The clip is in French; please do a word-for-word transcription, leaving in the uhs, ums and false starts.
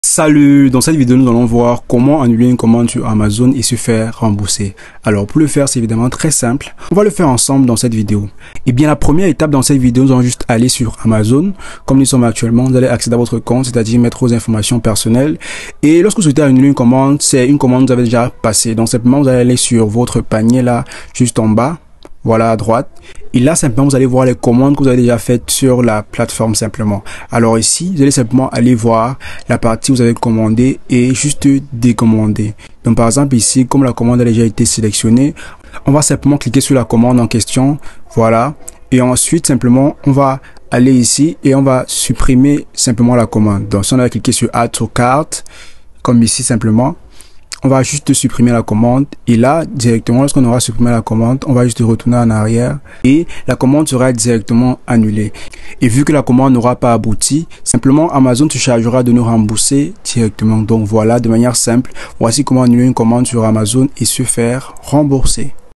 Salut, dans cette vidéo nous allons voir comment annuler une commande sur Amazon et se faire rembourser. Alors pour le faire c'est évidemment très simple, on va le faire ensemble dans cette vidéo. Et bien la première étape dans cette vidéo, nous allons juste aller sur Amazon, comme nous sommes actuellement, vous allez accéder à votre compte, c'est-à-dire mettre vos informations personnelles. Et lorsque vous souhaitez annuler une commande, c'est une commande que vous avez déjà passée, donc simplement vous allez aller sur votre panier là, juste en bas. Voilà à droite. Et là, simplement, vous allez voir les commandes que vous avez déjà faites sur la plateforme simplement. Alors ici, vous allez simplement aller voir la partie où vous avez commandé et juste décommander. Donc par exemple ici, comme la commande a déjà été sélectionnée, on va simplement cliquer sur la commande en question. Voilà. Et ensuite, simplement, on va aller ici et on va supprimer simplement la commande. Donc si on a cliqué sur Add to Cart, comme ici simplement, on va juste supprimer la commande et là directement lorsqu'on aura supprimé la commande, on va juste retourner en arrière et la commande sera directement annulée. Et vu que la commande n'aura pas abouti, simplement Amazon se chargera de nous rembourser directement. Donc voilà, de manière simple, voici comment annuler une commande sur Amazon et se faire rembourser.